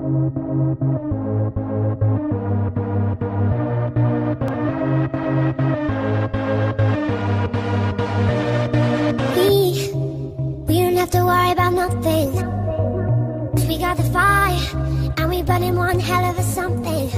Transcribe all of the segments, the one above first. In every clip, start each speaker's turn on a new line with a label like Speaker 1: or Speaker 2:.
Speaker 1: We don't have to worry about nothing. 'Cause we got the fire, and we burning one hell of a something.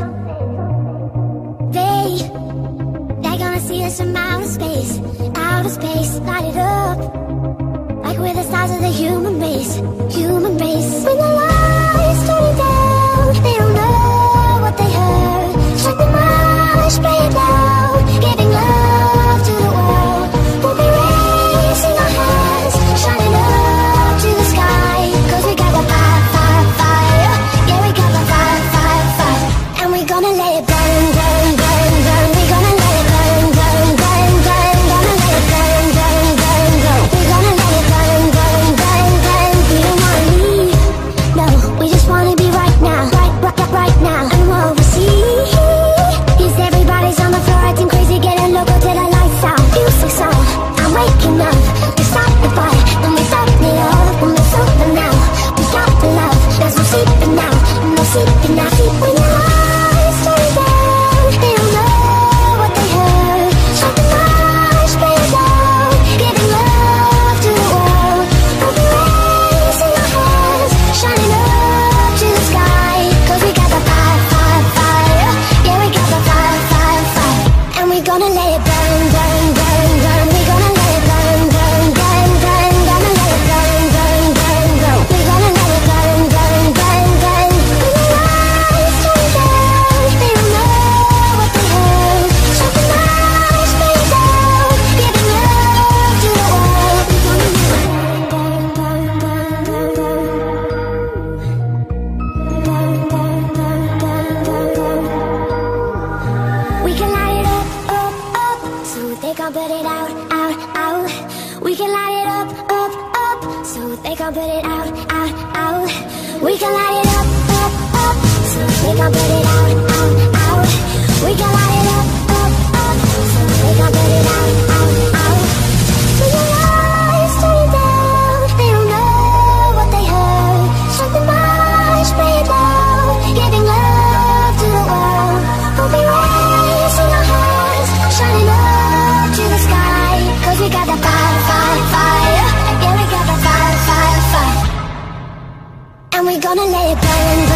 Speaker 1: They're gonna see us from outer space, light it up, like we're the stars of the human race, human race. When the lights turning down, they don't know what they heard. Strike the march, play it loud, giving love to the world. We'll be raising our hands, shining up to the sky. 'Cause we got the fire, fire, fire. Yeah, we got the fire, fire, fire. And we're gonna let it burn, burn, burn, burn. We're gonna let it burn, burn, burn, burn. Gonna let it burn, burn, burn, burn. We're gonna let it burn, burn, burn, burn. We don't wanna leave, no, we just wanna be right now, right now. And what we see is everybody's on the floor acting crazy, getting loco till the lights out. Music's on, I'm waking up. We stop the fight, then we stop the love. When we stop the now, we got the love. There's no sleeping now, no sleeping now. When your eyes turn down, they don't know what they heard. Strike the march, play it loud, giving love to the world. We'll be raising our hands, shining up to the sky. 'Cause we got the fire, fire, fire. Yeah, we got the fire, fire, fire. And we're gonna let it burn, burn, burn, burn. We're gonna let it burn, burn, burn, burn. Gonna let it burn, burn, burn, burn. We're gonna let it burn, burn, burn, burn. When the lights turn down, they don't know what they heard. Strike the march, play it loud, giving love to the world. We're gonna let it burn, burn, burn, burn, burn. Burn, burn, burn, burn, burn, burn. We can light it up, up, up, so they can't put it out, out, out. We can light it up, up, up, so they can't put it out, out, out. We can light it up, up, up, so they can't put it out, out, out. We can light it up, up, up, so they can't put it out, out, out. When your lights turn down, they don't know what they heard. Strike the march, play it loud, giving love to the world. We'll be raising our hands, shining up to the sky. 'Cause we got the fire, fire, fire. Yeah, we got the fire, fire, fire. And we're gonna let it burn,